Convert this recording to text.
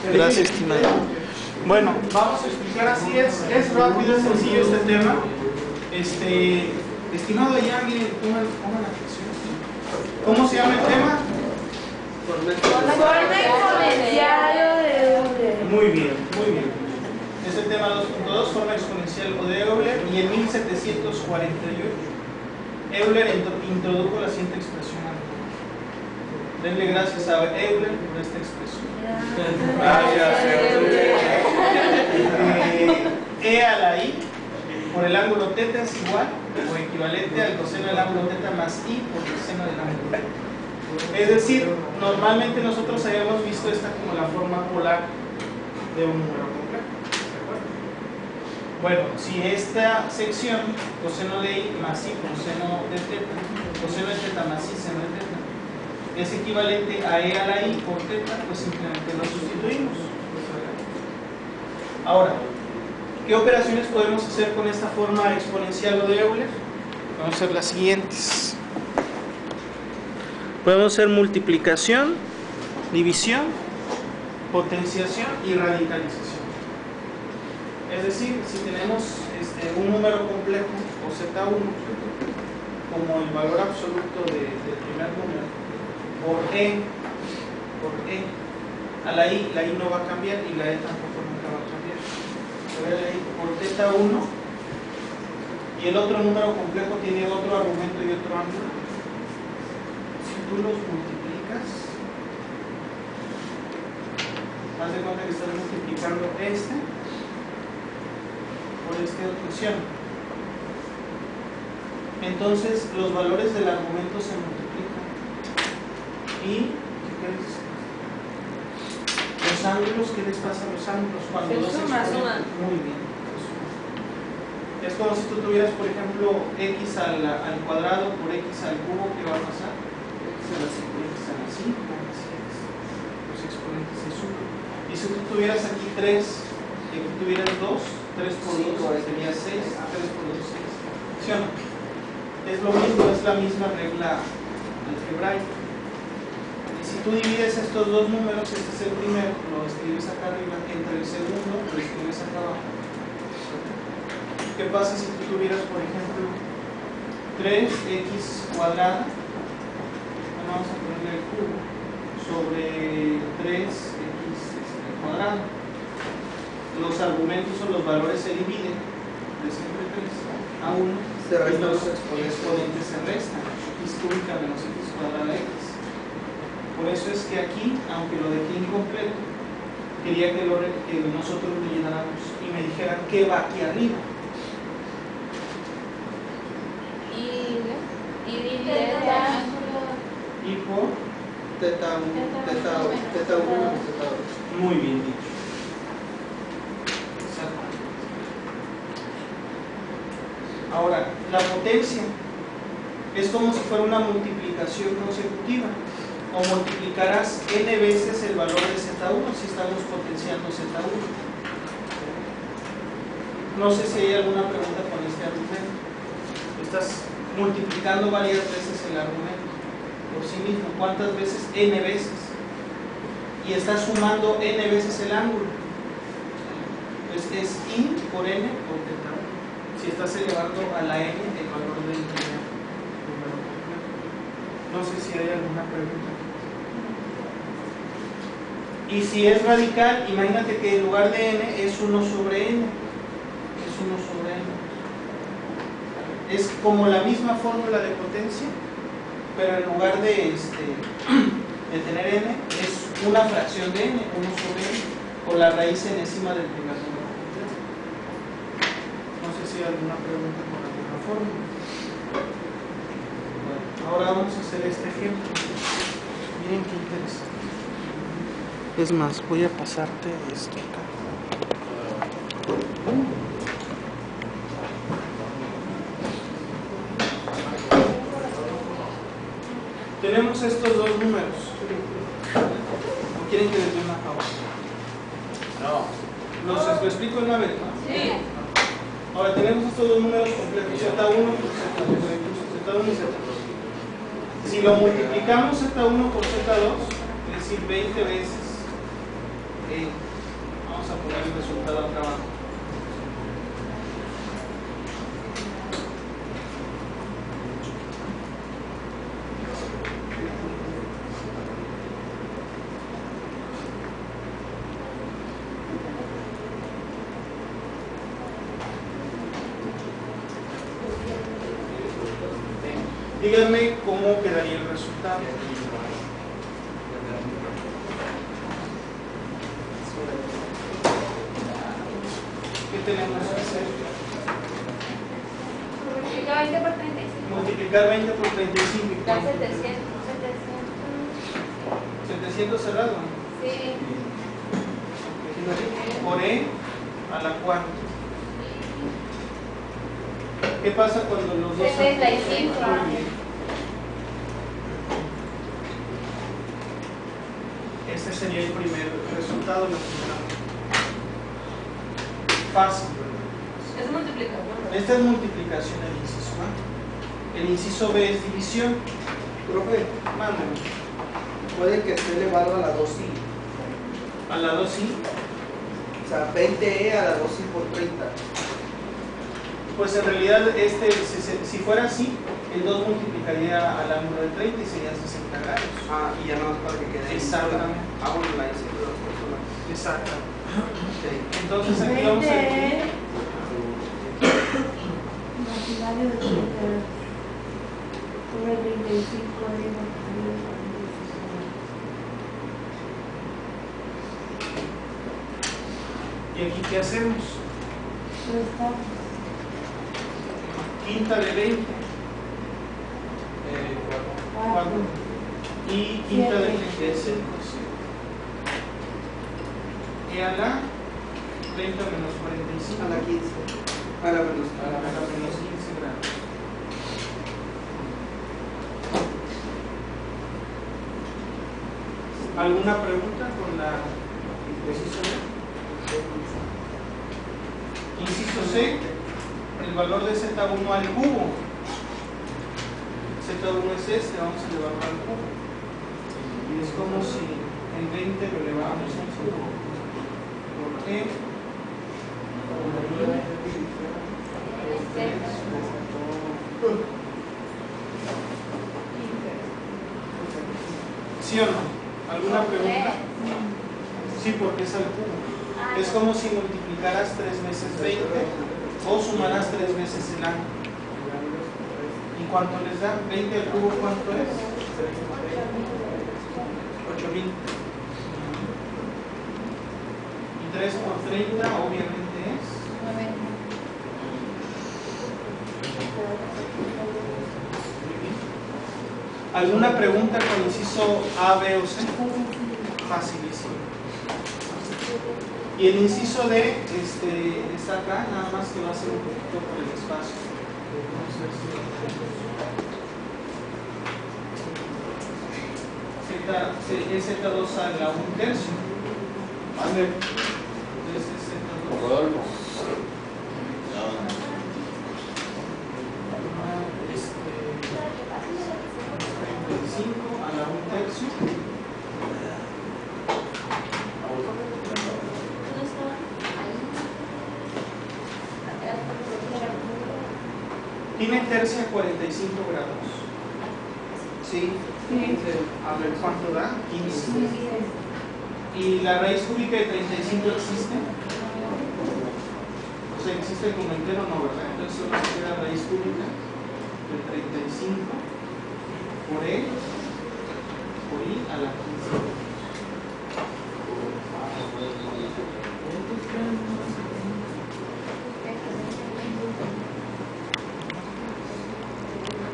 Gracias, estimado. Bueno, vamos a explicar así, es rápido, es sencillo este tema. Estimado allá, miren, pongan la atención. ¿Cómo se llama el tema? Forma exponencial de Euler. Muy bien, muy bien. Es el tema 2.2, forma exponencial de Euler, y en 1748 Euler introdujo la siguiente expresión. Denle gracias a Euler por esta expresión. Gracias, Euler. E a la I por el ángulo θ es igual o equivalente al coseno del ángulo θ más I por el seno del ángulo θ. Es decir, normalmente nosotros habíamos visto esta como la forma polar de un número complejo. ¿De acuerdo? Bueno, si esta sección, coseno de I más I coseno de θ, coseno de θ más I seno de θ, es equivalente a E a la I por θ, pues simplemente lo sustituimos. Ahora, ¿qué operaciones podemos hacer con esta forma exponencial o de Euler? Vamos a hacer las siguientes. Podemos hacer multiplicación, división, potenciación y radicalización. Es decir, si tenemos un número complejo o Z1 como el valor absoluto del primer número por E, a la I no va a cambiar y la E tampoco nunca va a cambiar. Por θ1 y el otro número complejo tiene otro argumento y otro ángulo. Si tú los multiplicas, haz de cuenta que estás multiplicando por otra opción. Entonces los valores del argumento se multiplican y los ángulos, ¿qué les pasa a los ángulos cuando los exponen? Muy bien. Es como si tú tuvieras, por ejemplo, x al cuadrado por x al cubo, ¿qué va a pasar? X a la 5, x a la 5, los exponentes se suman. Y si tú tuvieras aquí 3 y aquí tuvieras 2, 3 por 2 sería 6, 3 por 2, 6. ¿Sí o no? Es lo mismo, es la misma regla algebraica. Si tú divides estos dos números, este es el primero, lo escribes acá arriba, entre el segundo, lo escribes acá abajo. ¿Qué pasa si tú tuvieras, por ejemplo, 3x cuadrada? Vamos a ponerle el cubo sobre 3x cuadrado. Los argumentos o los valores se dividen de siempre 3 a 1 y los exponentes se restan. X cúbica menos x cuadrada x. Por eso es que aquí, aunque lo dejé incompleto, quería que nosotros lo llenáramos y me dijeran qué va aquí arriba. Y por θ1 más θ2. Muy bien dicho. Exactamente. Ahora, la potencia es como si fuera una multiplicación consecutiva. O multiplicarás n veces el valor de Z1 si estamos potenciando Z1. No sé si hay alguna pregunta con este argumento. Estás multiplicando varias veces el argumento por sí mismo. ¿Cuántas veces? N veces. Y estás sumando n veces el ángulo. Entonces es I por n por θ1. Si estás elevando a la n el valor del primer número completo. No sé si hay alguna pregunta. Y si es radical, imagínate que en lugar de n es 1 sobre n. Es 1 sobre n. Es como la misma fórmula de potencia, pero en lugar de tener n, es una fracción de n, 1 sobre n, o la raíz enésima del primer número completo. No sé si hay alguna pregunta con alguna fórmula. Bueno, ahora vamos a hacer este ejemplo. Miren qué interesante. Es más, voy a pasarte esto acá. Tenemos estos dos números. ¿O quieren que les dé una favor? No. ¿Lo explico una vez? ¿No? Sí. Ahora tenemos estos dos números complejos, Z1 por Z2, Z1 y Z2. Si lo multiplicamos Z1 por Z2, es decir, 20 veces E. Vamos a poner el resultado acá abajo. Díganme cómo quedaría el resultado. ¿Qué tenemos que hacer? Multiplicar 20 por 35. Multiplicar 20 por 35. ¿Y Da cuánto? 700. 700 cerrado. Sí. Por E a la cuarta. ¿Qué pasa cuando los dos 75. Muy bien. Este sería el primer resultado, la primera. Fácil. Es multiplicación. Esta es multiplicación del inciso A. El inciso B es división. Profe, Mándame. puede que esté elevado a la 2i. A la 2 sí. O sea, 20e a la 2i por 30. Pues en realidad, si fuera así, el 2 multiplicaría al ángulo de 30 y serían 60 grados. Ah, y ya no es para que quede. Exactamente. Ah, bueno, la hice de dos personas. Exacto. Ok. Entonces aquí vamos a decir. Imaginario de 30 sobre 35 ¿Y aquí qué hacemos? Quinta de 20. 4. Y quinta de 35. Y a la 30 menos 45. A la 15. A la menos. A la menos 15 grados. ¿Alguna pregunta con la inciso B? Inciso C, el valor de Z1 al cubo. Z1 es este, vamos a elevarlo al cubo. Y es como si el 20 lo eleváramos al cubo. ¿Por qué? ¿Sí o no? ¿Alguna pregunta? Sí, porque es al cubo. Es como si multiplicaras 3 veces 20 o sumaras 3 veces el ángulo. ¿Y cuánto les da? 20 al cubo, ¿cuánto es? 8000. Y 3 por 30 obviamente es 9. ¿Alguna pregunta con inciso A, B o C? Facilísimo. Y el inciso D está acá, nada más que va a ser un poquito por el espacio. Es Z2 a la 1/3. ¿Vale? Entonces es Z2. Rodolfo. 35 a la 1/3. Tiene tercia 45 grados. ¿Sí? A ver cuánto da. 15. ¿Y la raíz cúbica de 35 existe? O sea, existe como entero, no, ¿verdad? Entonces solo se queda raíz cúbica de 35 por E por I a la